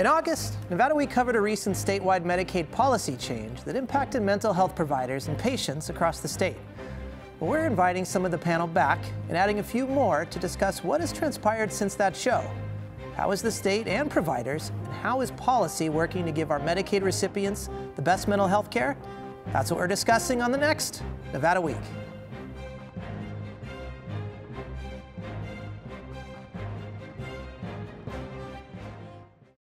In August, Nevada Week covered a recent statewide Medicaid policy change that impacted mental health providers and patients across the state. Well, we're inviting some of the panel back and adding a few more to discuss what has transpired since that show. How is the state and providers, and how is policy working to give our Medicaid recipients the best mental health care? That's what we're discussing on the next Nevada Week.